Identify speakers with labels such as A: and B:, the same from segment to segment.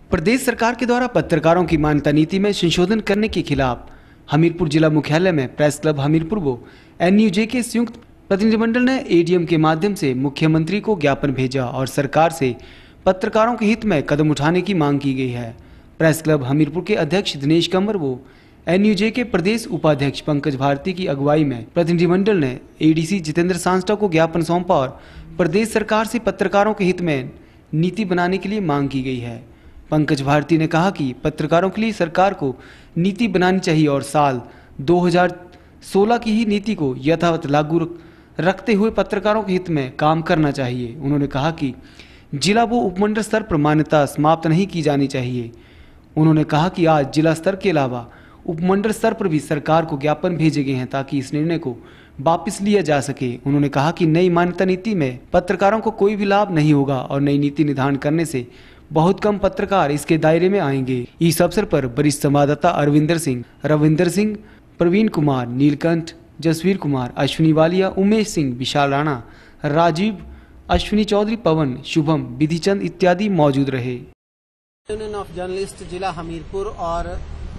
A: प्रदेश सरकार के द्वारा पत्रकारों की मान्यता नीति में संशोधन करने के खिलाफ हमीरपुर जिला मुख्यालय में प्रेस क्लब हमीरपुर व एनयूजे के संयुक्त प्रतिनिधिमंडल ने एडीएम के माध्यम से मुख्यमंत्री को ज्ञापन भेजा और सरकार से पत्रकारों के हित में कदम उठाने की मांग की गई है। प्रेस क्लब हमीरपुर के अध्यक्ष दिनेश कंवर व एनयूजे के प्रदेश उपाध्यक्ष पंकज भारती की अगुवाई में प्रतिनिधिमंडल ने एडीसी जितेंद्र सांसटा को ज्ञापन सौंपा और प्रदेश सरकार से पत्रकारों के हित में नीति बनाने के लिए मांग की गई है। पंकज भारती ने कहा कि पत्रकारों के लिए सरकार को नीति बनानी चाहिए और साल 2016 की ही नीति को यथावत लागू रखते हुए पत्रकारों के हित में काम करना चाहिए। उन्होंने कहा कि जिला व उपमंडल स्तर पर मान्यता समाप्त नहीं की जानी चाहिए। उन्होंने कहा कि आज जिला स्तर के अलावा उपमंडल स्तर पर भी सरकार को ज्ञापन भेजे गए हैं ताकि इस निर्णय को वापस लिया जा सके। उन्होंने कहा कि नई मान्यता नीति में पत्रकारों को कोई भी लाभ नहीं होगा और नई नीति निर्धारण करने से बहुत कम पत्रकार इसके दायरे में आएंगे। इस अवसर पर वरिष्ठ संवाददाता अरविंदर सिंह, रविंदर सिंह, प्रवीण कुमार, नीलकंठ, जसवीर कुमार, अश्विनी वालिया, उमेश सिंह, विशाल राणा, राजीव, अश्विनी चौधरी, पवन, शुभम, विधिचंद इत्यादि मौजूद रहे।
B: यूनियन ऑफ जर्नलिस्ट जिला हमीरपुर और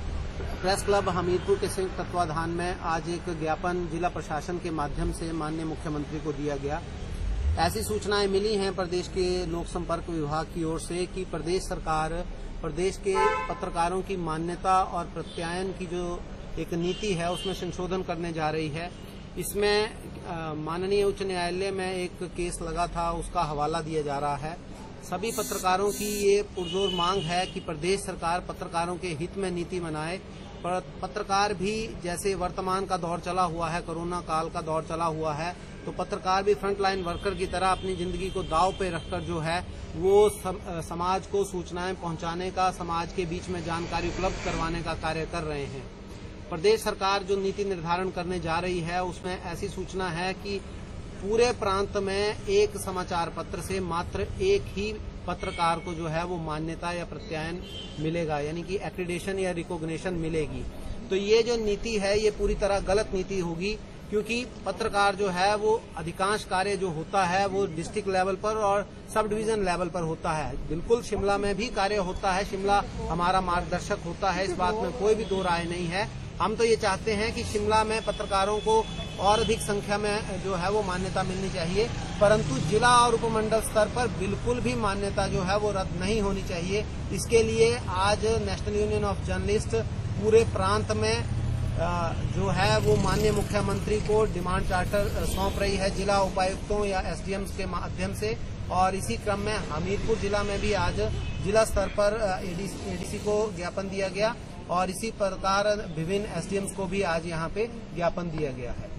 B: प्रेस क्लब हमीरपुर के संयुक्त तत्वाधान में आज एक ज्ञापन जिला प्रशासन के माध्यम से माननीय मुख्यमंत्री को दिया गया। ऐसी सूचनाएं मिली हैं प्रदेश के लोक संपर्क विभाग की ओर से कि प्रदेश सरकार प्रदेश के पत्रकारों की मान्यता और प्रत्यायन की जो एक नीति है उसमें संशोधन करने जा रही है। इसमें माननीय उच्च न्यायालय में एक केस लगा था, उसका हवाला दिया जा रहा है। सभी पत्रकारों की ये पुरजोर मांग है कि प्रदेश सरकार पत्रकारों के हित में नीति बनाए। पत्रकार भी जैसे वर्तमान का दौर चला हुआ है, कोरोना काल का दौर चला हुआ है, तो पत्रकार भी फ्रंटलाइन वर्कर की तरह अपनी जिंदगी को दांव पे रखकर जो है वो समाज को सूचनाएं पहुंचाने का, समाज के बीच में जानकारी उपलब्ध करवाने का कार्य कर रहे हैं। प्रदेश सरकार जो नीति निर्धारण करने जा रही है उसमें ऐसी सूचना है कि पूरे प्रांत में एक समाचार पत्र से मात्र एक ही पत्रकार को जो है वो मान्यता या प्रत्यायन मिलेगा, यानी कि एक्रीडेशन या रिकॉग्निशन मिलेगी। तो ये जो नीति है ये पूरी तरह गलत नीति होगी, क्योंकि पत्रकार जो है वो अधिकांश कार्य जो होता है वो डिस्ट्रिक्ट लेवल पर और सब डिवीजन लेवल पर होता है। बिल्कुल शिमला में भी कार्य होता है, शिमला हमारा मार्गदर्शक होता है, इस बात में कोई भी दो राय नहीं है। हम तो ये चाहते हैं कि शिमला में पत्रकारों को और अधिक संख्या में जो है वो मान्यता मिलनी चाहिए, परंतु जिला और उपमंडल स्तर पर बिल्कुल भी मान्यता जो है वो रद्द नहीं होनी चाहिए। इसके लिए आज नेशनल यूनियन ऑफ जर्नलिस्ट पूरे प्रांत में जो है वो माननीय मुख्यमंत्री को डिमांड चार्टर सौंप रही है जिला उपायुक्तों या एसडीएम्स के माध्यम से। और इसी क्रम में हमीरपुर जिला में भी आज जिला स्तर पर एडीसी को ज्ञापन दिया गया और इसी प्रकार विभिन्न एसडीएम्स को भी आज यहाँ पे ज्ञापन दिया गया है।